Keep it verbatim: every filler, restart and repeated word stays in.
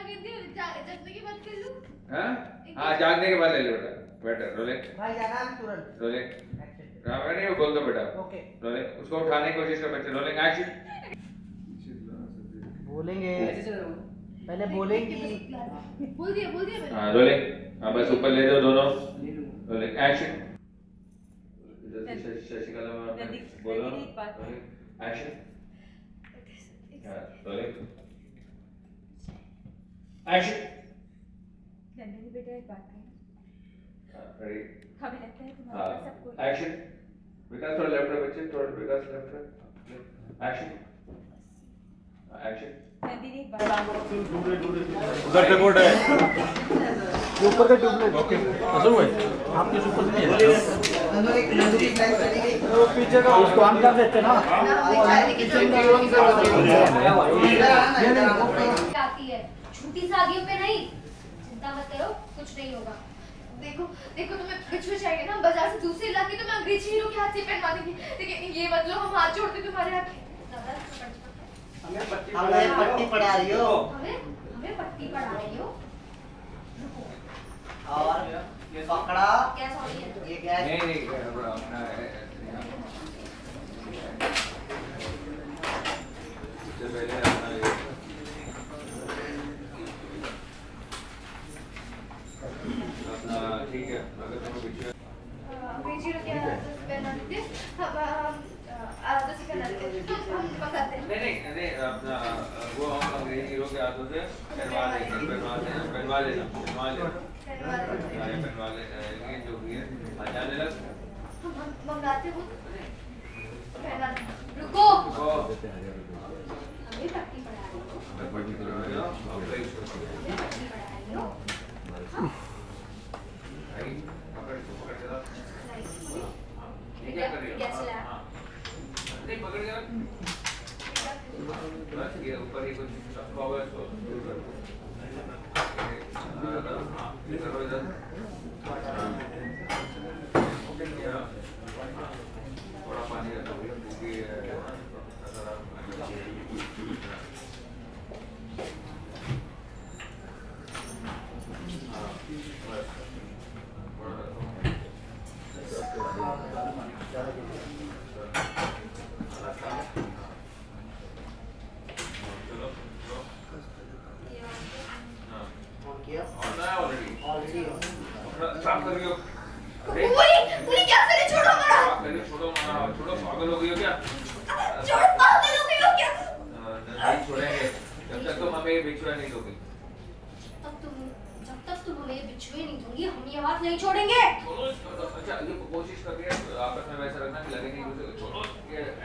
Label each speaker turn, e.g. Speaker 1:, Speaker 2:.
Speaker 1: कहती हूँ जगने के बाद कर लूँ।
Speaker 2: हाँ हाँ जागने के बाद ले लो बेटा। बेटा रोले
Speaker 3: भाई जाना है तुरंत।
Speaker 2: रोले रावण नहीं बोल दो बेटा।
Speaker 3: ओके
Speaker 2: रोले उसको उठाने की कोशिश कर बच्चे। Rolling action.
Speaker 3: बोलेंगे पहले बोलेंगी।
Speaker 1: बोल दिया बोल दिया मैंने।
Speaker 2: हाँ रोले हाँ बस ऊपर ले दो दोनों। Rolling action. शशिकला बोलो एक्शन। Rolling action.
Speaker 4: नंदिनी बेटा एक बात है।
Speaker 2: रेडी
Speaker 4: हमें लगता है तुम्हारे पास सब कुछ
Speaker 2: एक्शन। विकास थोड़ा लेफ्ट है बच्चे। थोड़ा विकास लेफ्ट है। Action action.
Speaker 4: नंदिनी एक बात
Speaker 5: उधर से बोर्ड है
Speaker 3: ऊपर का ट्यूबलाइट
Speaker 5: ओके असर हुआ आपके ऊपर नहीं है
Speaker 3: अंदर एक नंदी फ्लैश चली गई।
Speaker 5: वो पीछे का उसको ऑन कर देते ना
Speaker 1: आती है छोटी शादियों पे नहीं। चिंता मत करो कुछ नहीं होगा। देखो देखो तुम्हें बिछुए चाहिए ना बाजार से दूसरे लाके तो मैं अंग्रेजी हीरो के हाथ से पहनवा दूंगी। लेकिन ये मतलब हम हाथ जोड़ते तुम्हारे हाथ।
Speaker 3: हमें पट्टी पढ़ा रही हो।
Speaker 1: हमें हमें पट्टी पढ़ा रही हो।
Speaker 3: और ये पकड़ा
Speaker 1: क्या सॉरी है
Speaker 3: ये गैस
Speaker 2: नहीं नहीं अपना इससे पहले अपना अपना ठीक है अगर तुम्हें पीछे
Speaker 1: अंग्रेजी हीरो के हाथ से पहनवा देते हम आधा से पहना देते हम बताते हैं।
Speaker 2: नहीं नहीं नहीं अपना वो हम अंग्रेजी हीरो के हाथों से पहनवा देंगे। पहनवा देना पहनवा लेना पहनवा लेना पहनवा लेंगे जो भी है जाने लग।
Speaker 1: हम हम मंगाते हो पहना रुको हमें पट्टी पढ़ा रही हो।
Speaker 2: पट्टी पढ़ा रही हो
Speaker 1: पट्टी पढ़ा रही हो।
Speaker 2: भाई पकड़ पकड़ जरा
Speaker 1: क्या कर रही हो? क्या चला?
Speaker 2: नहीं पकड़ जरा बस ये ऊपर ही कुछ पावर को दूर कर दो। हाँ इधर इधर थोड़ा पानी रखो क्योंकि
Speaker 3: ऑलरेडी
Speaker 2: साफ कर दियो।
Speaker 1: पूरी पूरी क्या करे छोड़ो हमारा।
Speaker 2: पहले छोड़ो मारा छोड़ो पागल हो गई हो क्या?
Speaker 1: छोड़ पागल हो गई हो क्या?
Speaker 2: नहीं छोड़ेंगे जब तक तुम हमें बिछुआ नहीं दोगे।
Speaker 1: तब तुम जब तक तुम हमें बिछुए नहीं दोगी हम ये हाथ नहीं छोड़ेंगे।
Speaker 2: अच्छा ये कोशिश करके आपस में वैसा रखना कि लगे नहीं दूसरे को। छोड़ो ये